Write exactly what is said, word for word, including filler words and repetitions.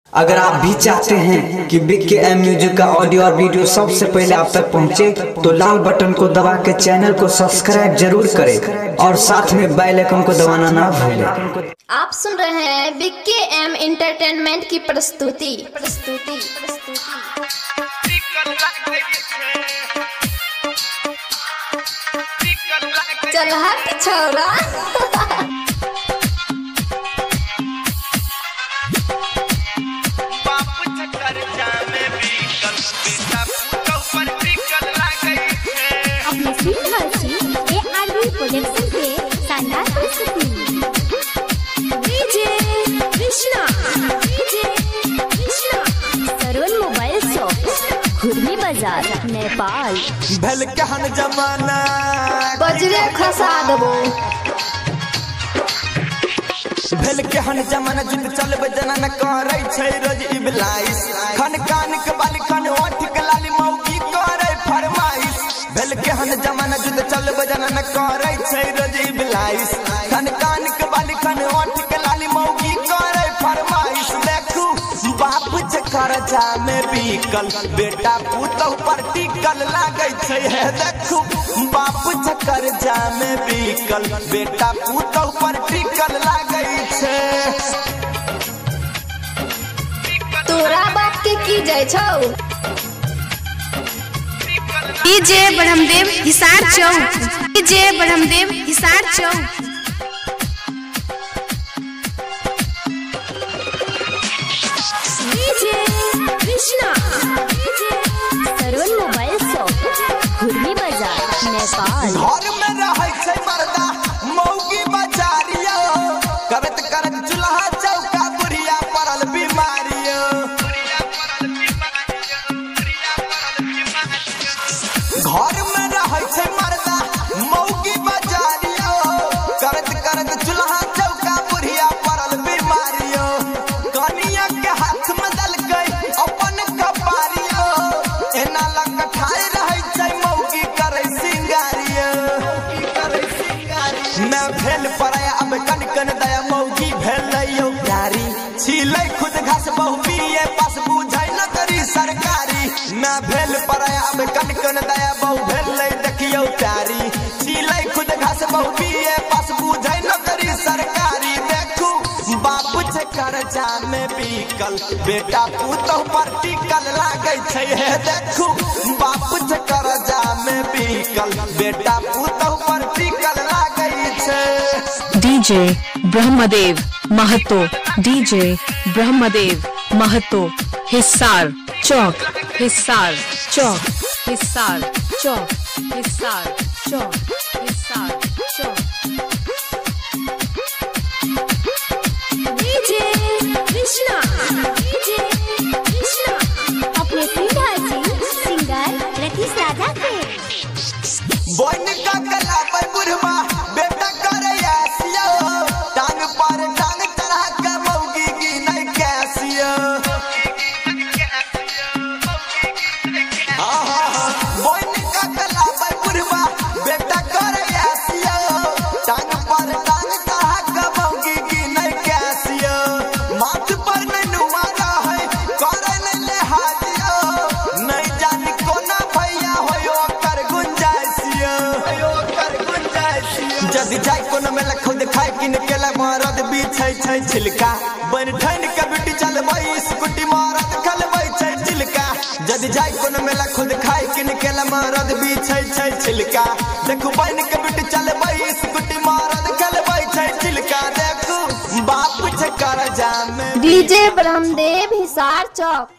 अगर आप भी चाहते हैं कि बिग के एम म्यूजिक का ऑडियो और वीडियो सबसे पहले आप तक पहुंचे, तो लाल बटन को दबा के चैनल को सब्सक्राइब जरूर करें और साथ में बेल आइकन को दबाना ना भूलें। आप सुन रहे हैं बिग के एम एंटरटेनमेंट की प्रस्तुति प्रस्तुति चल हट छोरा। प्रोडक्शन के शानदार प्रस्तुति DJ Krishna DJ Krishna Saron mobile shop Ghurmi बाजार नेपाल। भल कहन जमाना बजरे खसा देबो भल कहन जमाना जिद चलबे जना न करे छै रोज इबलाइस खन कान के बाली खन ओठ के लाली मौकी करे फरमाइश। भल कहन जमाना जिद चलबे जना न करे छै रोज इबलाइस खन कान के बाली खन ओठ के लाली मौकी करे फरमाइश। देखू बाप जे करजा में बिकल बेटा पुतौ पर टिकल लागे छै हे। देखू बाप जे करजा में बिकल बेटा पुतौ पर टिकल लागे छै। तोरा बाप के की जाय छौ। डीजे ब्रह्मदेव हिसार चौक डीजे ब्रह्मदेव हिसार चौक DJ Krishna DJ Saron mobile shop Ghurmi बाजार नेपाल। घर में रहै छै मर्दा मौगी बजारिया करत करत चूल्हा चौका बुढ़िया पड़ल बीमारिया। घर में रहै छै मर्दा मौगी बजारिया करत करत चूल्हा चौका बुढ़िया पड़ल बीमारिया। कनिया के हाथ में दलकै अपन कपारिया एना लग ठाई रहै छै मौगी करे सिंगारिया। मैं भेल पराया अब कन कन दया मौगी भेलैयो प्यारी छिलै खुद घास बहु पिए पास बुझै न करी सरकारी। मैं भेल पराया अब कन कन दया बहु भेलै देखियो प्यारी छिलै खुद घास बहु पिए पास बुझै न करी सरकारी। देखू बाप जे करजा में बिकल बेटा पुतौ पर टिकल लागे छै हे। देखू बाप जे करजा में बिकल बेटा पुतौ पर टिकल लागे छै। डीजे ब्रह्मदेव महतो डीजे ब्रह्मदेव महतो हिसार चौक हिसार चौक हिसार चौक हिसार चौक हिसार चौक। डीजे कृष्णा डीजे कृष्णा अपने सिंगर सिंगर रतीश राजा के बोन का गला पर बुढ़वा बेटा करे ऐसिया टांग पर टांग चढ़ा के मौगी की नहीं कैसिया। बोन का गला पर बुढ़वा बेटा करे ऐसिया टांग पर टांग चढ़ा के मौगी की नहीं कैसिया। माथ पर ननुआ रहे करे नहीं ले हाजिया नहीं जानी कोना भैया होयो कर गुंजाइसिया कर गुंजाइसिया। जदी जाय कोनो में लखौ दिखाई कि निकला मरद बिछै छै छिलका बन ठन के बिटी चलबै स्कूटी मरद खलबै छै छिलका। जदी जाय कोनो में लखौ दिखाई कि निकला मरद बिछै छै छिलका देखू बन के बिटी चलबै स्कूटी मरद खलबै छै छिलका। देखू बाप जे करजा में डीजे ब्रह्मदेव हिसार चौक